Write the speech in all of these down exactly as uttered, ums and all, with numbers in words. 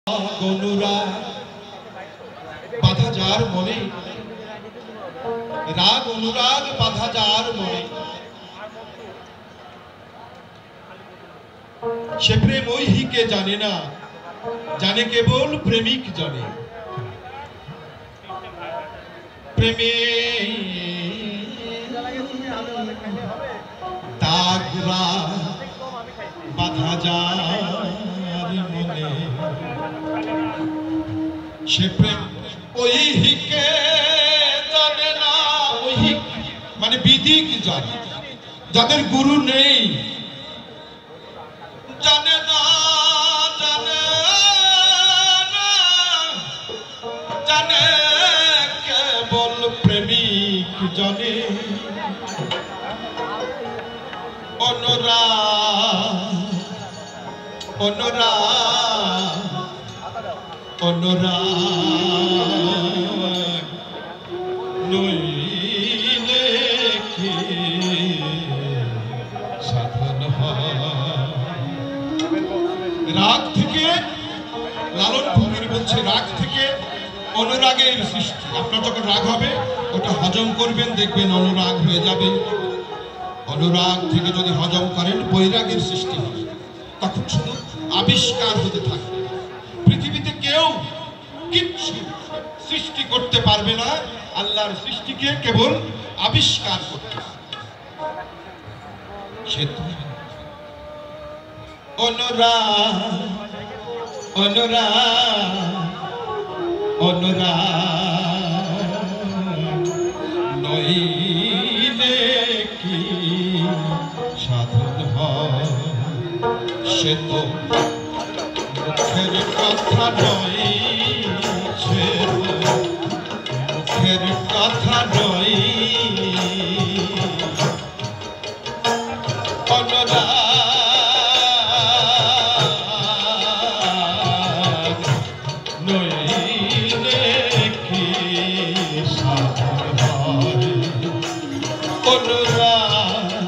অনুরাগ বাধা যার মনে, রাগ অনুরাগ বাধা যার মনে, সে প্রেম ঐহিকে জানে না, জানে কেবল প্রেমিক জানে। প্রেমে দাগরা বাধা যার মনে, সে প্রেম ঐহিকে জানে না। ঐহিক মানে বিদিক জানে, যাদের গুরু নেই জানে না, জানে না, জানে কেবল প্রেমিক জানে। অনুরাগ অনুরাগ অনুরাগ নইলে কি সাধন হয়। রাগ থেকে লালন ফকির বলছে, রাগ থেকে অনুরাগের সৃষ্টি। আপনার যখন রাগ হবে ওটা হজম করবেন, দেখবেন অনুরাগ হয়ে যাবে। অনুরাগ থেকে যদি হজম করেন বৈরাগের সৃষ্টি হবে, তখন শুধু আবিষ্কার হতে থাকবে। পৃথিবীতে কেউ কিচ্ছু সৃষ্টি করতে পারবে না, আল্লাহর সৃষ্টিকে কেবল আবিষ্কার করতে পারবে। অনুরাগ অনুরাগ অনুরাগ নইলে কি সাধন হয়। সে তো মুখের কথা নয়, সে মুখের কথা নয়। অনুরাগ নইলে কি সাধন হয়। অনুরাগ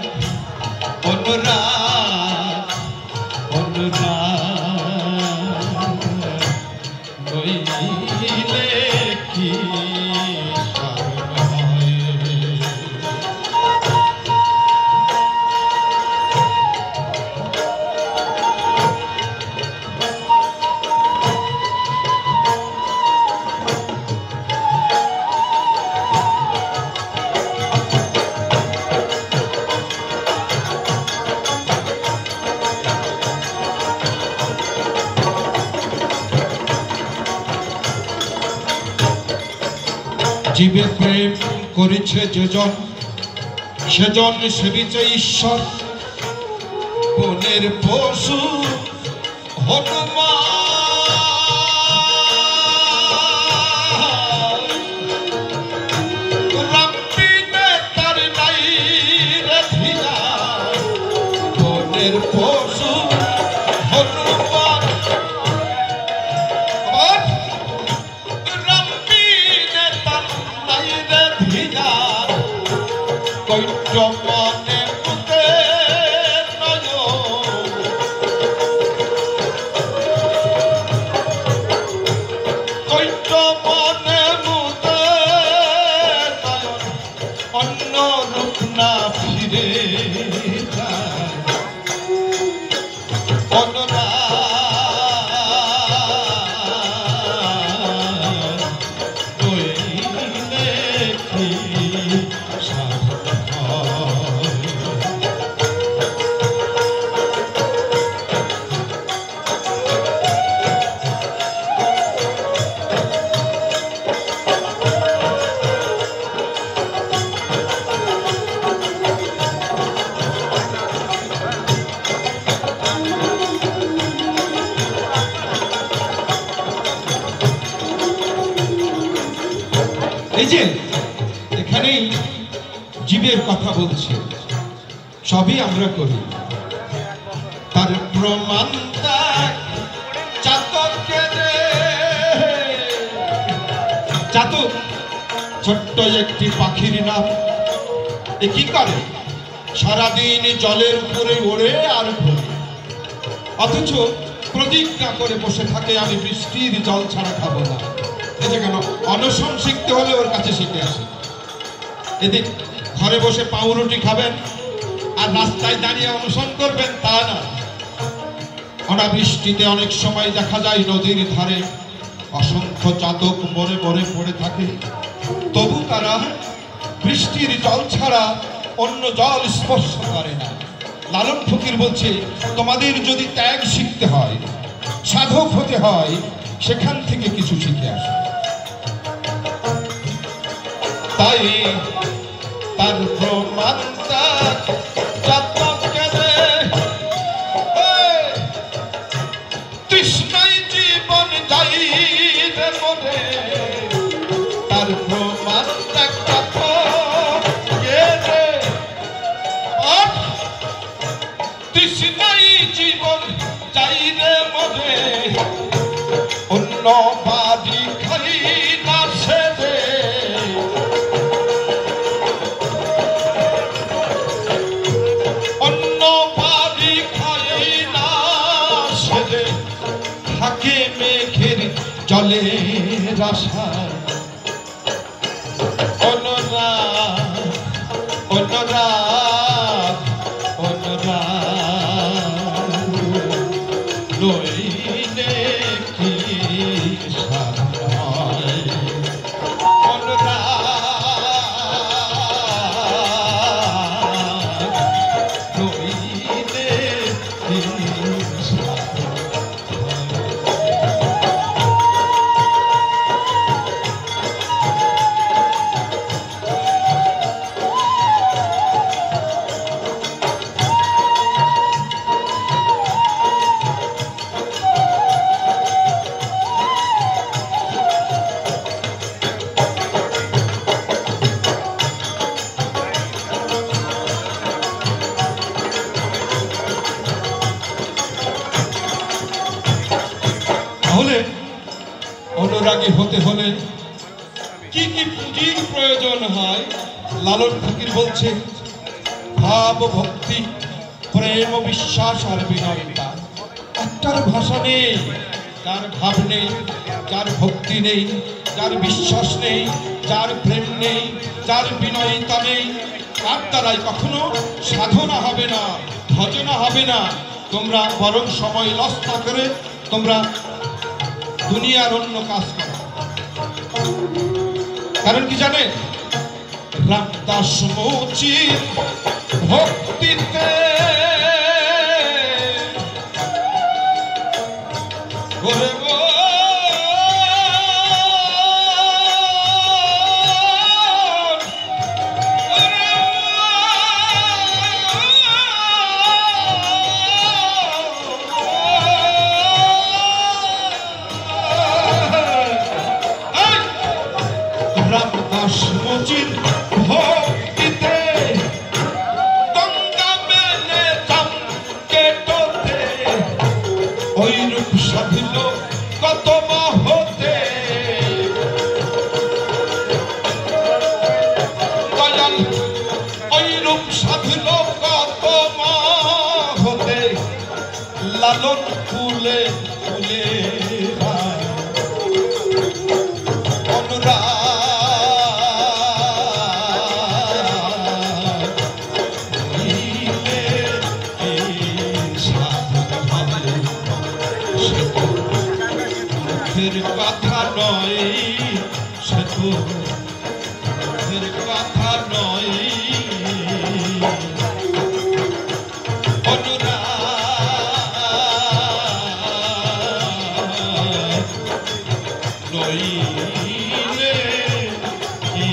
অনুরাগ অনুরাগ নইলে কি সাধন হয়। জীবে প্রেম করেছে যেজন, সেজন সেবিছে ঈশ্বর। বনের পশু হনুমান, রামবিনে তার নাই রে ধিয়া। বনের পশু হনুমান, কৈত্য মনে মুতে নয়, কৈত্য মনে মুতে নয়, অন্য রূপ না ফিরে যায়। অনুরাগ নইলে কি সাধন হয়। এই যে এখানেই জীবের কথা বলছে, সবই আমরা করি। তার প্রমাণ চাতকের, চাতক ছোট্ট একটি পাখির নাম। এ কি করে? সারাদিন জলের উপরে ওড়ে আর ঘোরে, অথচ প্রতিজ্ঞা করে বসে থাকে আমি বৃষ্টির জল ছাড়া খাবো না। এটা কেন? অনশন শিখতে হলে ওর কাছে শিখে আসে। এদিক ঘরে বসে পাউরুটি খাবেন আর রাস্তায় দাঁড়িয়ে অনশন করবেন তা না। অনাবৃষ্টিতে অনেক সময় দেখা যায় নদীর ধারে অসংখ্য চাতক মরে মরে পড়ে থাকে, তবু তারা বৃষ্টির জল ছাড়া অন্য জল স্পর্শ করে না। লালন ফকির বলছে, তোমাদের যদি ত্যাগ শিখতে হয়, সাধক হতে হয়, সেখান থেকে কিছু শিখে আসো। তাই তার প্রমাণ তৃষ্ণাই জীবন যাই রে মনে, তার প্রমাণ তৃষ্ণাই জীবন যাই রে মনে, অন্য বাড়ি খাই না সেরে, অন্য বাড়ি খাই না সেরে, থাকে মেঘের জলে রাশা। অনুরাগ অনুরাগ অনুরাগ নইলে কি সায়, অনুরাগ নইলে কি তাহলে অনুরাগী হতে হলে কি কি পুঁজির প্রয়োজন হয়? লালন ফকির বলছে, ভাব ভক্তি প্রেম বিশ্বাস আর বিনয়তা। একটার ভাষা নেই যার ভাব নেই, যার ভক্তি নেই, যার বিশ্বাস নেই, যার প্রেম নেই, যার বিনয়তা নেই, তার দ্বারাই কখনো সাধনা হবে না, ভজনা হবে না। তোমরা বরং সময় নষ্ট করে তোমরা দুনিয়ার অন্য কাজ করো। কারণ কি জানে? রামদাস মুচির ভক্তিতে ওরে গো রামদাস মুচির ভক্তিতে গঙ্গা মেলে চমকে টোতে, ওই রূপ সাধিল কত মহতে, দয়াল ওই রূপ সাধিল কত মহতে, লালন ফুলে ফুলে অনুরাগ কথা নয়, সে তো কথা নয়, অনুরাগ নইলে কি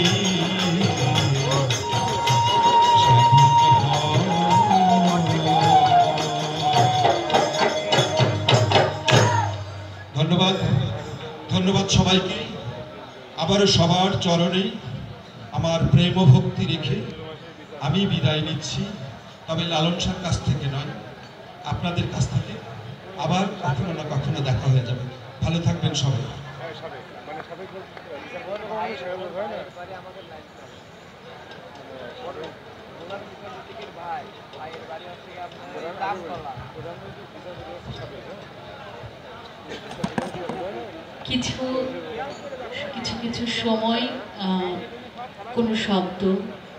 ধন্যবাদ। ধন্যবাদ সবাইকে। আবারও সবার চরণে আমার প্রেম ও ভক্তি রেখে আমি বিদায় নিচ্ছি, তবে লালন শাহর কাছ থেকে নয়, আপনাদের কাছ থেকে। আবার কখনো না কখনো দেখা হয়ে যাবে। ভালো থাকবেন সবাই। ভাই ভাইয়ের বাড়ি হচ্ছে আপনার কিছু কিছু কিছু সময় কোনো শব্দ